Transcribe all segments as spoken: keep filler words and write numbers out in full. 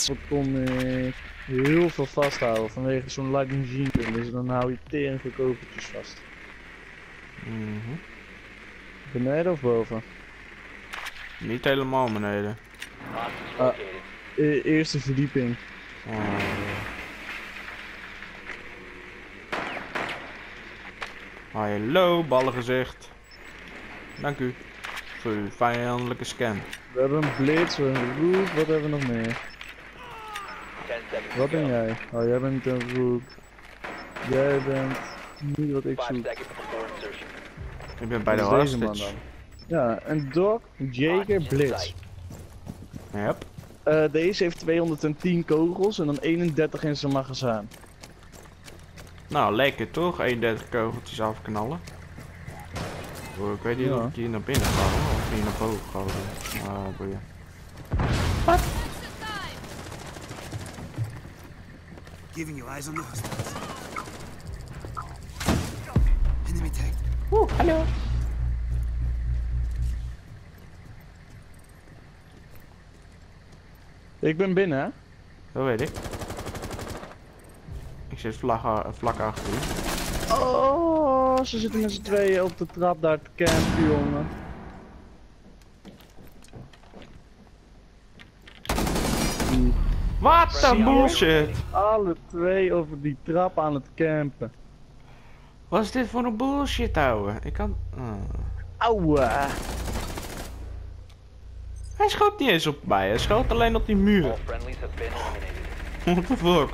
Dan kon ik heel veel vasthouden vanwege zo'n light machine gun, dus dan hou je tering veel kogeltjes vast. Mm-hmm. Beneden of boven? Niet helemaal beneden. Ah, e eerste verdieping. Oh. Hallo, ballengezicht. Dank u voor uw vijandelijke scan. We hebben een blitz, een rook, wat hebben we nog meer? Wat ben jij? Oh, jij bent een rook. Jij bent niet wat ik zoek. Ik ben bij de Wat is deze man hostage. dan? Ja, een Doc Jager Blitz. Yep. Uh, deze heeft tweehonderdtien kogels en dan eenendertig in zijn magazijn. Nou, lekker toch? eenendertig kogeltjes afknallen. Oh, ik weet niet Ja. of ik hier naar binnen ga hoor, of hier naar boven ga. Ah, boeien. Wat? Giving you eyes on the hostiles. Enemy tagged. Oeh, hallo. Ik ben binnen, hè? Dat weet ik. Ik zit vlak, vlak achter u. Oh, ze zitten met z'n tweeën op de trap daar te campen, jongen. Wat een bullshit! Alle twee over die trap aan het campen. Wat is dit voor een bullshit, ouwe? Ik kan... Oh. Auwe! Hij schoot niet eens op mij, hij schoot alleen op die muur. What the fuck?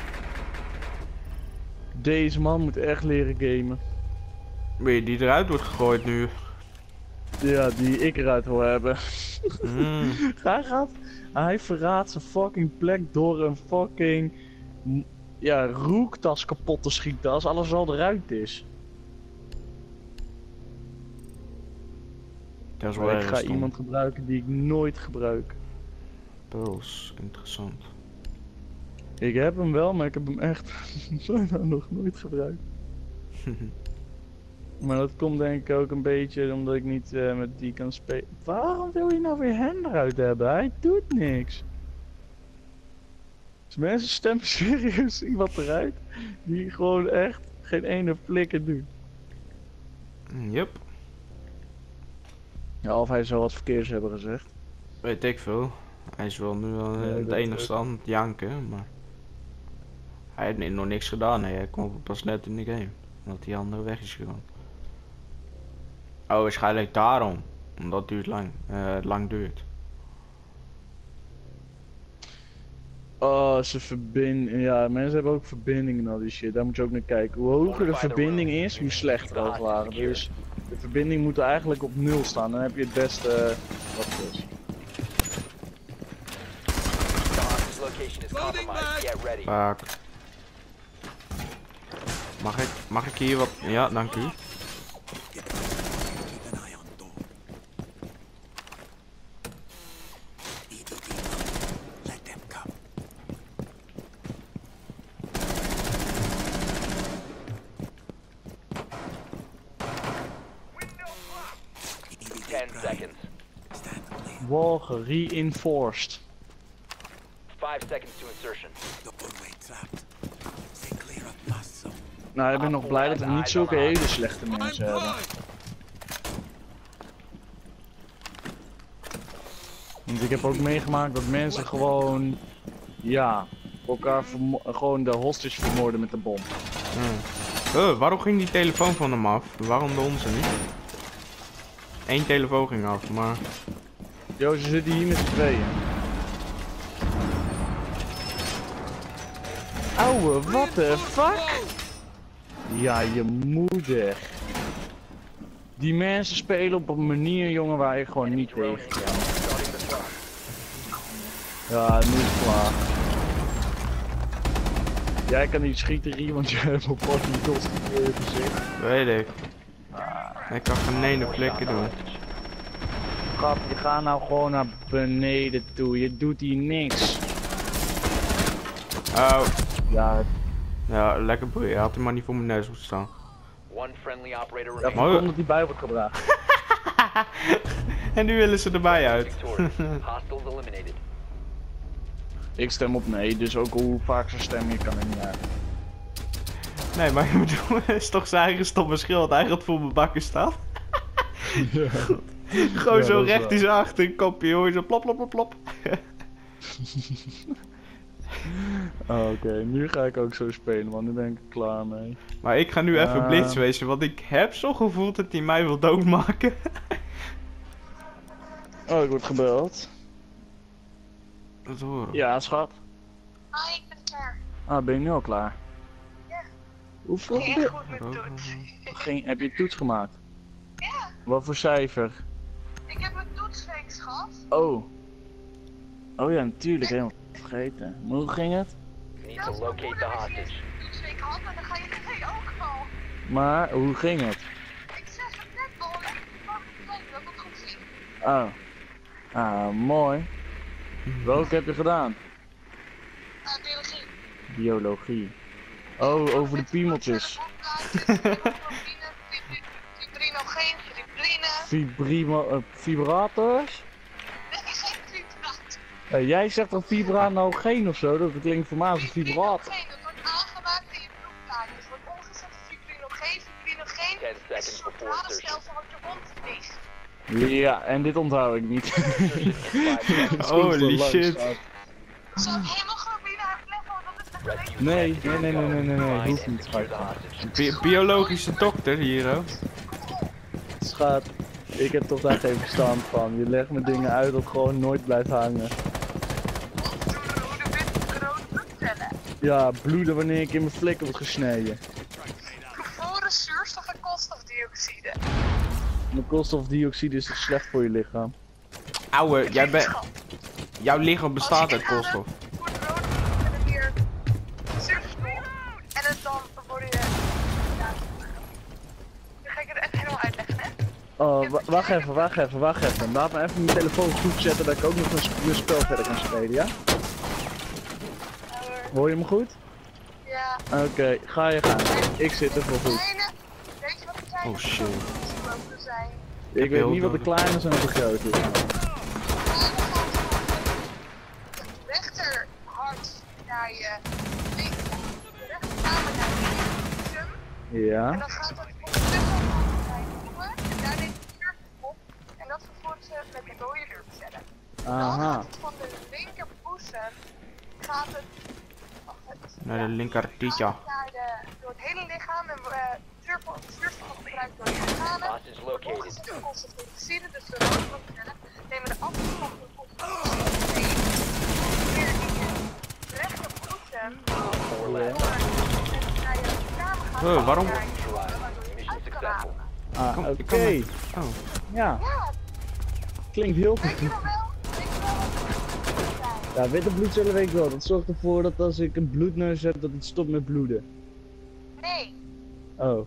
Deze man moet echt leren gamen. Wie die eruit wordt gegooid nu? Ja, die ik eruit wil hebben. Mm. Hij gaat... Hij verraadt zijn fucking plek door een fucking... Ja, roektas kapot te schieten als alles al eruit is. Dat is wel Maar ik erg ga stom. iemand gebruiken die ik nooit gebruik. Puls, interessant. Ik heb hem wel, maar ik heb hem echt bijna nog nooit gebruikt. Maar dat komt denk ik ook een beetje omdat ik niet uh, met die kan spelen. Waarom wil je nou weer hem eruit hebben? Hij doet niks. Dus mensen stemmen serieus iemand eruit die gewoon echt geen ene flikker doet. Yep, Ja, of hij zou wat verkeers hebben gezegd. weet ik veel. Hij is wel nu wel uh, Nee, het dat enigste ook. aan het janken, maar... Hij heeft nog niks gedaan, hè. Hij kwam pas net in de game. Omdat die andere weg is gegaan. Oh, waarschijnlijk daarom. Omdat het duurt lang. Uh, het lang duurt. Oh, ze verbinding. Ja, mensen hebben ook verbindingen en al die shit. Daar moet je ook naar kijken. Hoe hoger de verbinding is, hoe slechter als het ware. Dus de verbinding moet eigenlijk op nul staan. Dan heb je het beste uh, wat het is. Fuck. Mag ik, mag ik hier wat... Ja, dank u. Keep an eye on door. E to D. Let them come. Ten seconds. Stand clear. Wall gereinforced. Five seconds to insertion. Doorway trapped. Stay clear of blast zone. Nou, ik ben nog blij dat we niet zulke hele slechte mensen hebben. Want ik heb ook meegemaakt dat mensen gewoon... Ja, elkaar vermo- gewoon de hostage vermoorden met de bom. Hmm. Uh, waarom ging die telefoon van hem af? Waarom de onze niet? Eén telefoon ging af, maar... Yo, ze zitten hier met z'n tweeën. Ouwe, what the fuck? Ja, je moeder. Die mensen spelen op een manier, jongen, waar je gewoon niet tegen kan. Ja, nu is het klaar. Jij kan niet schieten, Rie, want je hebt een fucking dost in je gezicht. Weet ik. Ik kan geen ene flikker doen. Grap, je gaat nou gewoon naar beneden toe. Je doet hier niks. Oh. Ja, Ja, lekker boeien. Hij had hem maar niet voor mijn neus moeten staan. One friendly operator ja remaining. voorkomt dat die bij wordt gebracht. En nu willen ze erbij uit. Victorious. Hostiles eliminated. Ik stem op nee, dus ook hoe vaak ze stemmen, je kan er niet uit. Nee, maar ik bedoel, is toch zijn eigen stomme schil dat hij gaat voor mijn bakken staat? Ja. Gewoon Ja, zo dat is recht waar. in zijn achterkopje, hoor je zo plop plop plop plop. Oh, Oké, nu ga ik ook zo spelen, want nu ben ik er klaar mee. Maar ik ga nu even Uh. blitz wezen, want ik heb zo gevoeld dat hij mij wil doodmaken. Oh, ik word gebeld. Dat horen. Ja, schat. Ah, ik ben klaar. Ah, ben je nu al klaar? Ja. Hoe vroeg Ging ben echt goed met toets. Ging, heb je toets gemaakt? Ja, Wat voor cijfer? ik heb een toetsweek gehad. Oh. Oh ja, natuurlijk, helemaal vergeten. Maar hoe ging het? Need Dat to is mijn locate the moeder als je hostage. een toetsweek had, en dan ga je nee ook al. Maar, hoe ging het? Ik zeg het net al, lekker van het dat het goed zien. Oh. Ah, mooi. Welke heb je gedaan? Ah, biologie. Biologie. Oh, over de piemeltjes. Fibrinogeen, fibrine. Fibrimo, uh, vibrators? Nee, geen fibraat. Uh, jij zegt dan fibranogeen of zo, dat klinkt voor mij als een vibraat. Fibrinogen, dat wordt aangemaakt in je bloedvaatjes. Wordt omgezet in fibrinogeen. Fibrinogen Ten is een seconds soort before insertion. radestelsel wat je rondvliegt. Ja, en dit onthoud ik niet. Insertion in five seconds. Holy shit. Zou ik hemoglobine uitleggen, want dat is de gelijk. Nee, nee, nee, nee, nee, nee, nee, Find hoeft and niet, secure schat. the hostage. Bi- biologische dokter hier, hoor. Schat, ik heb toch daar geen verstand van. Je legt me dingen uit dat gewoon nooit blijft hangen. Hoe de witte rode bloedcellen. Ja, bloeden wanneer ik in mijn flikken word gesneden. Bevroren zuurstof en koolstofdioxide. Mijn koolstofdioxide is toch slecht voor je lichaam? Ouwe, jij bent... Jouw lichaam bestaat uit Als je koolstof. voor de rode bloedcellen weer zuurstof en het dan word je... Ja, nu ga ik het echt helemaal uitleggen, hè? Oh, wa- wacht even, wacht even, wacht even. Laat me even mijn telefoon goed zetten dat ik ook nog een sp- een spel verder kan spelen, ja? Hoor je me goed? Ja. Oké, ga je gaan. Ik zit er voor goed. Kleine, weet je wat de kleine Oh, shit. bloedcellen zijn? Ik weet niet wat de kleine zijn of de grote is. Rechterhart naar je link, rechterkamer naar je linksom. Ja. En dan gaat het op de tussenhand naar je longen. En daar neemt de zuur op. En dat vervoert ze met de rode bloedcellen. Dan Aha. gaat het van de linkerboezem, gaat het, wacht, het Naar de linkertietje. gaat het naar de, door het hele lichaam en uh, zuurstof zuurstof wordt gebruikt door je organen. Hostage located. Omgezet in koolstofdioxide, dus de rode bloedcellen nemen de afstand van de koolstofdioxide weer in je rechterbloedcem Four door left. en naar je kamer gaat. Oh, waarom? Naar je longen, waardoor je Mission uit kan successful. ademen. Ah, Kom, oké. ik kan me- Oh. Ja, Ja, klinkt heel weet je goed. nog wel? Weet je wel wat de bloedcellen zijn? Ja, witte bloedcellen weet ik wel. Dat zorgt ervoor dat als ik een bloedneus heb, dat het stopt met bloeden. Nee. Oh.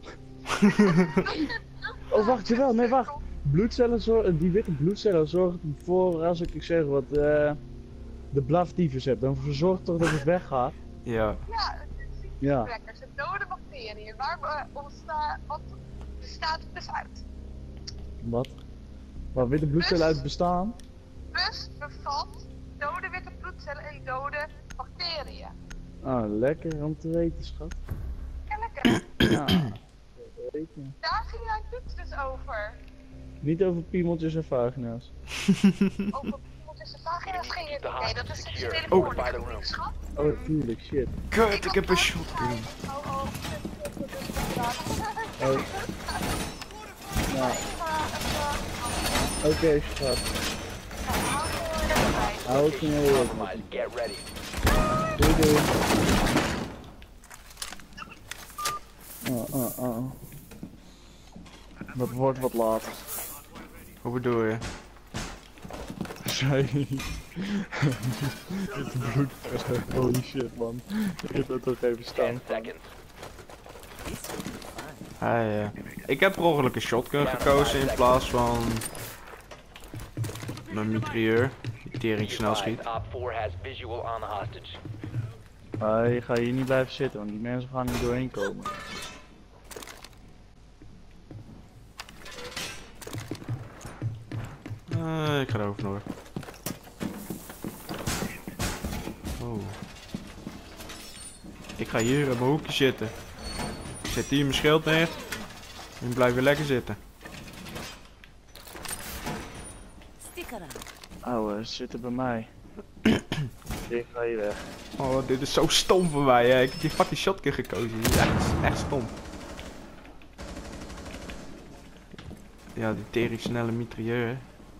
Oh, wacht, jawel, nee, wacht. Bloedcellen zorgen, die witte bloedcellen zorgen ervoor, als ik, ik zeg wat, eh de blaftyfus heb. Dan zorgt toch dat het weggaat. Ja. Ja, het is Ja. lekker. Ze dode bacteriën. Waar uh, ontstaat, wat bestaat het dus uit? Wat? Waar witte bloedcellen uit bestaan? Plus bevat dode witte bloedcellen en dode bacteriën. Ah, lekker om te weten, schat. Ja, lekker. Ja, dat weet je. Daar ging mijn toets dus over. Niet over piemeltjes en vagina's. Over piemeltjes en vagina's ging het niet. Nee, dat is een Oh, telefoon. by the room. Schat. Oh, tuurlijk, shit. Kut, ik heb een shotgun. Oh, oh, shit, shit, shit, shit. Oh. Nou, oké, schat. Hou het me weer. Compromise. Get ready. Doei doei. Oh, oh, oh. Dat wordt wat later. Hoe bedoel je? Zij. Het bloed. Holy shit, man. Ik heb dat toch even staan. Ten seconds. Ah, ja. Ik heb per ongeluk een shotgun gekozen in plaats van mijn mitrailleur. Die tering snel schiet. Op four has visual on the hostage. Maar je gaat hier niet blijven zitten, want die mensen gaan niet doorheen komen. Uh, ik ga erover door. Oh. Ik ga hier in mijn hoekje zitten. Ik zet hier mijn schild neer. En blijf weer lekker zitten. Ouwe, ze zitten bij mij. Ik ga hier weg. Oh, dit is zo stom voor mij. Hè. Ik heb die fucking shotgun gekozen. Dit is echt, echt stom. Ja, die tering snelle mitrailleur.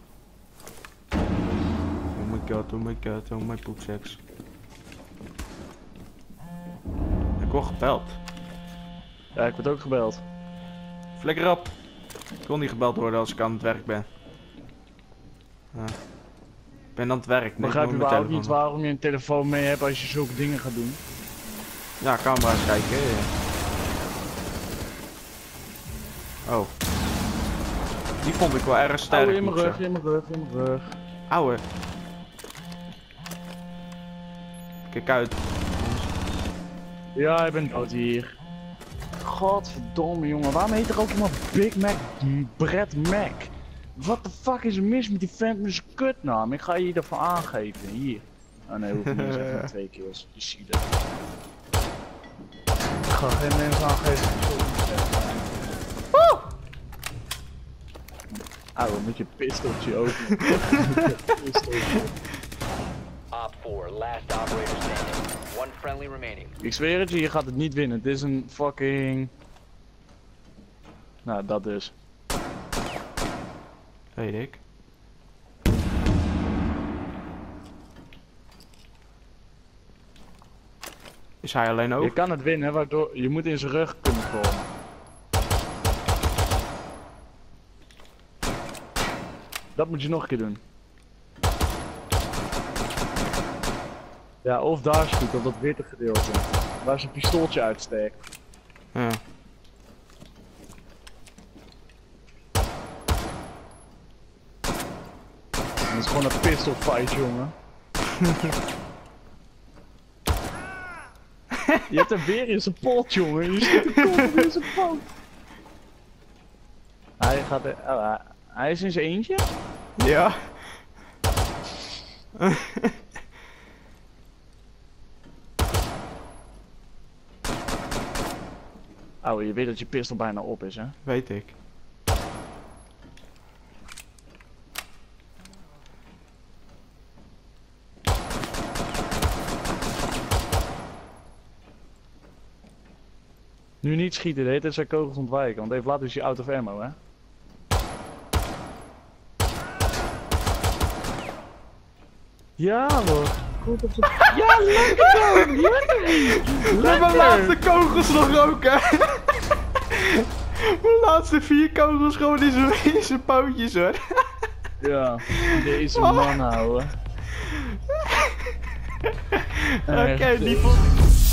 Oh my god, oh my god, oh my poepseks. Ik word gebeld. Ja, ik word ook gebeld. Flikker op. Ik wil niet gebeld worden als ik aan het werk ben. Ja. Ik ben aan het werk. Ik begrijp überhaupt niet waarom je een telefoon mee hebt als je zulke dingen gaat doen. Ja, camera's kijken. Ja. Oh. Die vond ik wel erg sterk. Ouwe, in mijn moet ik rug, in mijn rug, in mijn rug. zeggen. Ouwe. Kijk uit. Ja, ik ben dood hier. Godverdomme jongen, waarom heet er ook iemand Big Mac Brad Mac? Wat de fuck is er mis met die vent met zijn kutnaam? Ik ga je ervan aangeven, hier. Oh nee, hoef ik niet eens even twee kills. Je ziet het. Ik ga geen mensen aangeven. Woe! Ouwe, met je pistoltje open. Op four, last operator standing. One friendly remaining. Ik zweer het je, je gaat het niet winnen. Het is een fucking... Nou, dat dus. Weet ik. Is hij alleen ook? Je kan het winnen, waardoor je moet in zijn rug kunnen komen. Dat moet je nog een keer doen. Ja, of daar schiet, op dat witte gedeelte. Waar zijn pistooltje uitsteekt. Ja. Dat is gewoon een pistol fight, jongen. Je hebt hem weer in zijn pot, jongen. Je zit er in zijn pot. Hij gaat er... Oh, hij- hij is in zijn eentje? Ja. Ouwe, je weet dat je pistol bijna op is, hè? Weet ik. Nu niet schieten, de hele tijd zijn kogels ontwijken, want even later is hij out of ammo, hè? Ja hoor. Goed op de... Ja, lekker zo! Lekker! Mijn laatste kogels nog roken. Mijn laatste vier kogels gewoon in zijn, in zijn pootjes hoor. Ja, deze man houden. Oké, die vond